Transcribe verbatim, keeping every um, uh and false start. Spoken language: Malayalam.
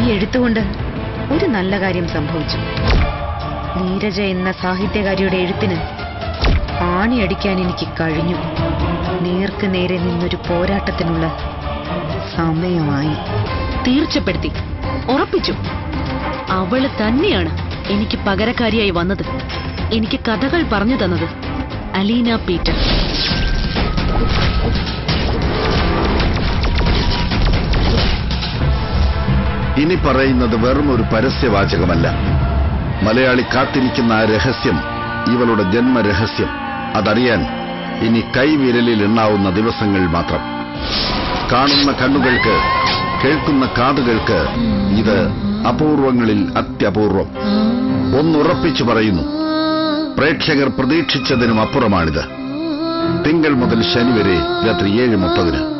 ഈ എഴുത്തുകൊണ്ട് ഒരു നല്ല കാര്യം സംഭവിച്ചു. നീരജ എന്ന സാഹിത്യകാരിയുടെ എഴുത്തിന് ആണിയടിക്കാൻ എനിക്ക് കഴിഞ്ഞു. നേർക്ക് നേരെ നിന്നൊരു പോരാട്ടത്തിനുള്ള സമയമായി. തീർച്ചപ്പെടുത്തി, ഉറപ്പിച്ചു. അവള് തന്നെയാണ് എനിക്ക് പകരക്കാരിയായി വന്നത്, എനിക്ക് കഥകൾ പറഞ്ഞു തന്നത്. അലീന പീറ്റർ. ഇനി പറയുന്നത് വെറും ഒരു പരസ്യവാചകമല്ല. മലയാളി കാത്തിരിക്കുന്ന ആ രഹസ്യം, ഇവളുടെ ജന്മരഹസ്യം, അതറിയാൻ ഇനി കൈവിരലിൽ എണ്ണാവുന്ന ദിവസങ്ങൾ മാത്രം. കാണുന്ന കണ്ണുകൾക്ക്, കേൾക്കുന്ന കാതുകൾക്ക് ഇത് അപൂർവങ്ങളിൽ അത്യപൂർവം. ഒന്നുറപ്പിച്ചു പറയുന്നു, പ്രേക്ഷകർ പ്രതീക്ഷിച്ചതിനും അപ്പുറമാണിത്. തിങ്കൾ മുതൽ ശനി വരെ രാത്രി ഏഴ് മുപ്പതിന്.